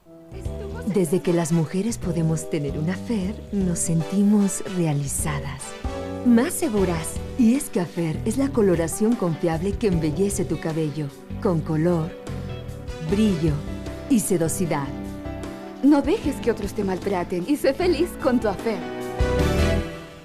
Desde que las mujeres podemos tener una Fer, nos sentimos realizadas, más seguras. Y es que Afer es la coloración confiable que embellece tu cabello, con color, brillo y sedosidad. No dejes que otros te maltraten y sé feliz con tu Afer.